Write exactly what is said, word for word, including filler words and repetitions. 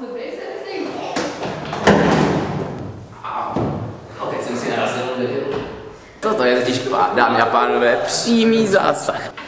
Toto je totiž, dámy a pánové, přímý zásah.